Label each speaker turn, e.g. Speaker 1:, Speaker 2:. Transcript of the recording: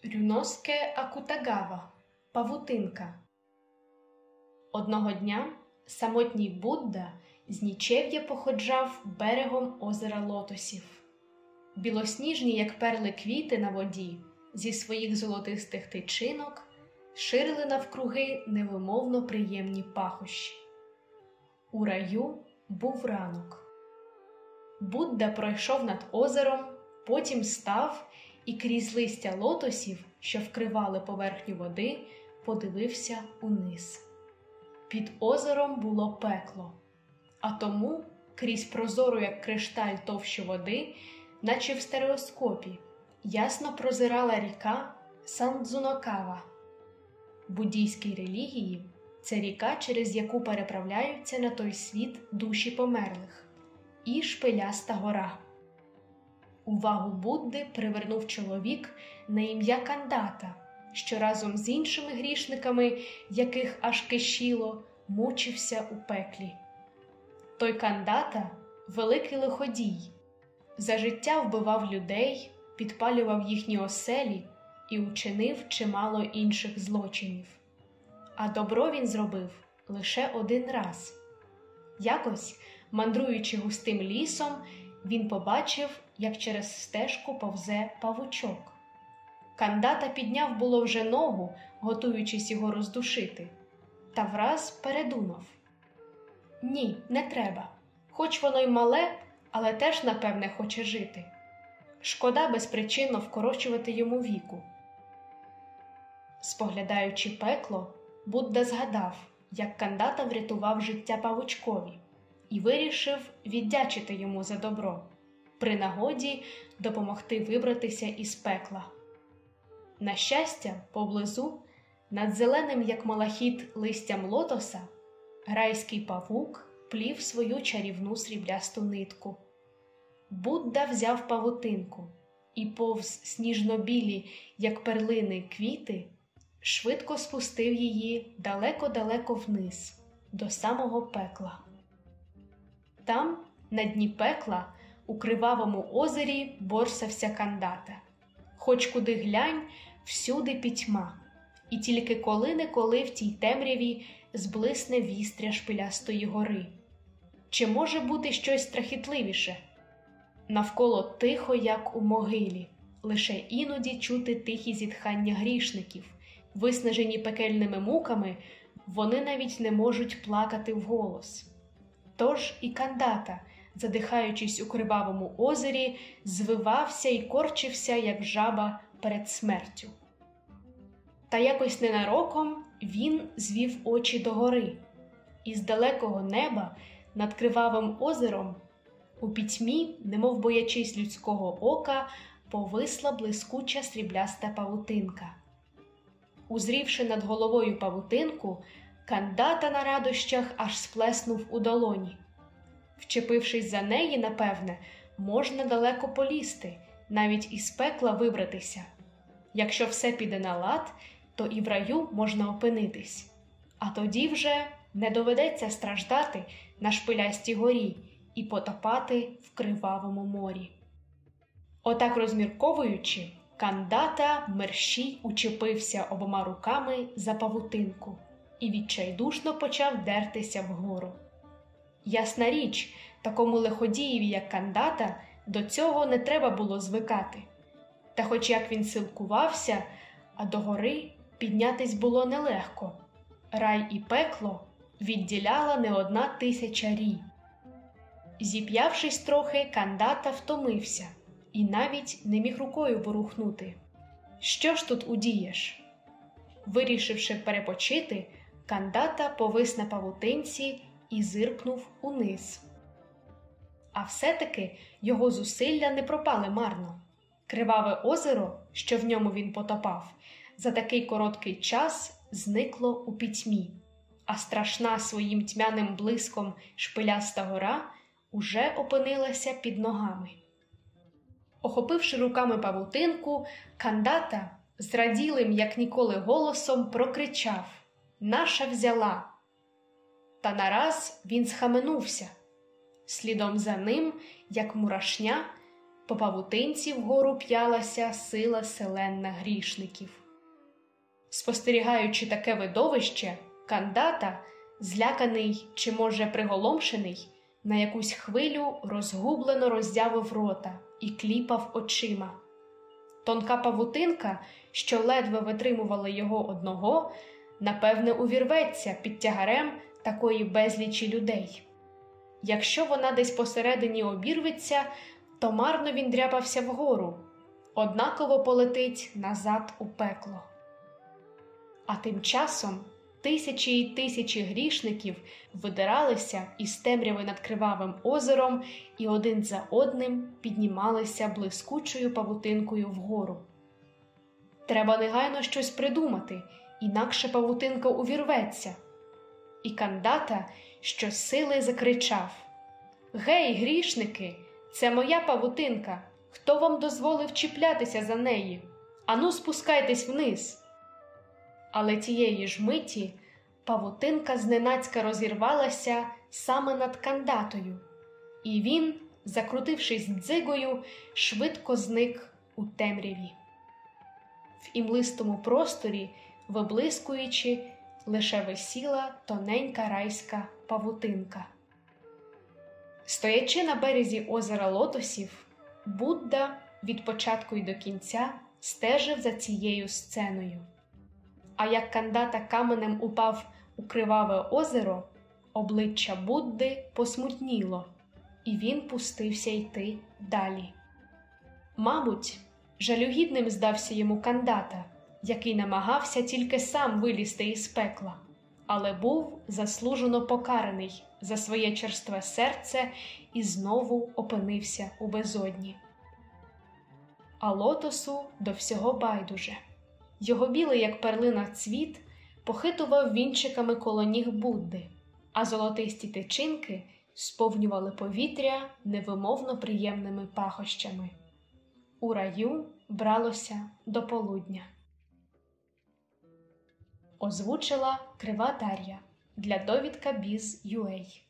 Speaker 1: Рюноске Акутагава – павутинка. Одного дня самотній Будда з нічев'я походжав берегом озера Лотосів. Білосніжні, як перли, квіти на воді зі своїх золотистих тичинок ширили навкруги невимовно приємні пахощі. У раю був ранок. Будда пройшов над озером, потім став і крізь листя лотосів, що вкривали поверхню води, подивився униз. Під озером було пекло, а тому крізь прозору, як кришталь, товщу води, наче в стереоскопі, ясно прозирала ріка Сандзунокава. В буддійській релігії це ріка, через яку переправляються на той світ душі померлих, і Шпиляста гора. Увагу Будди привернув чоловік на ім'я Кандата, що разом з іншими грішниками, яких аж кишіло, мучився у пеклі. Той Кандата – великий лиходій. За життя вбивав людей, підпалював їхні оселі і учинив чимало інших злочинів. А добро він зробив лише один раз. Якось, мандруючи густим лісом, він побачив, як через стежку повзе павучок. Кандата підняв було вже ногу, готуючись його роздушити, та враз передумав. Ні, не треба. Хоч воно й мале, але теж, напевне, хоче жити. Шкода безпричинно вкорочувати йому віку. Споглядаючи пекло, Будда згадав, як Кандата врятував життя павучкові, і вирішив віддячити йому за добро, при нагоді допомогти вибратися із пекла. На щастя, поблизу, над зеленим, як малахіт, листям лотоса, райський павук плів свою чарівну сріблясту нитку. Будда взяв павутинку і повз сніжно-білі, як перлини, квіти, швидко спустив її далеко-далеко вниз, до самого пекла. Там, на дні пекла, у кривавому озері борсався Кандата. Хоч куди глянь, всюди пітьма, і тільки коли-неколи в тій темряві зблисне вістря Шпилястої гори. Чи може бути щось страхітливіше? Навколо тихо, як у могилі, лише іноді чути тихі зітхання грішників. Виснажені пекельними муками, вони навіть не можуть плакати вголос. Тож і Кандата, задихаючись у кривавому озері, звивався і корчився, як жаба перед смертю. Та якось ненароком він звів очі догори, і з далекого неба над кривавим озером у пітьмі, немов боячись людського ока, повисла блискуча срібляста павутинка. Узрівши над головою павутинку, Кандата на радощах аж сплеснув у долоні. Вчепившись за неї, напевне, можна далеко полізти, навіть із пекла вибратися. Якщо все піде на лад, то і в раю можна опинитись. А тоді вже не доведеться страждати на Шпилястій горі і потопати в кривавому морі. Отак розмірковуючи, Кандата мерщій учепився обома руками за павутинку і відчайдушно почав дертися вгору. Ясна річ, такому лиходієві, як Кандата, до цього не треба було звикати. Та хоч як він силкувався, а до гори піднятись було нелегко. Рай і пекло відділяла не 1000 рій. Зіп'явшись трохи, Кандата втомився і навіть не міг рукою ворухнути. Що ж тут удієш? Вирішивши перепочити, Кандата повис на павутинці і зиркнув униз. А все-таки його зусилля не пропали марно. Криваве озеро, що в ньому він потопав, за такий короткий час зникло у пітьмі, а страшна своїм тьмяним блиском Шпиляста гора уже опинилася під ногами. Охопивши руками павутинку, Кандата зраділим, як ніколи, голосом прокричав: «Наша взяла!» Та нараз він схаменувся. Слідом за ним, як мурашня, По павутинці вгору п'ялася сила селенна грішників. Спостерігаючи таке видовище, Кандата, зляканий чи, може, приголомшений, на якусь хвилю розгублено роззявив рота і кліпав очима. Тонка павутинка, що ледве витримувала його одного, напевне, увірветься під тягарем такої безлічі людей. Якщо вона десь посередині обірветься, то марно він дряпався вгору, однаково полетить назад у пекло. А тим часом тисячі й тисячі грішників видиралися із темряви над кривавим озером і один за одним піднімалися блискучою павутинкою вгору. Треба негайно щось придумати, інакше павутинка увірветься. І Кандата щосили закричав: «Гей, грішники! Це моя павутинка! Хто вам дозволив чіплятися за неї? Ану, спускайтесь вниз!» Але тієї ж миті павутинка зненацька розірвалася саме над Кандатою, і він, закрутившись дзигою, швидко зник у темряві. В імлистому просторі, виблискуючи, лише висіла тоненька райська павутинка. Стоячи на березі озера Лотосів, Будда від початку й до кінця стежив за цією сценою. А як Кандата каменем упав у криваве озеро, обличчя Будди посмутніло, і він пустився йти далі. Мабуть, жалюгідним здався йому Кандата, який намагався тільки сам вилізти із пекла, але був заслужено покараний за своє черстве серце і знову опинився у безодні. А Лотосу до всього байдуже. Його білий, як перлина, цвіт похитував вінчиками коло ніг Будди, а золотисті тичинки сповнювали повітря невимовно приємними пахощами. У раю бралося до полудня. Озвучила Крива Дар'я для довідка Біз.UA.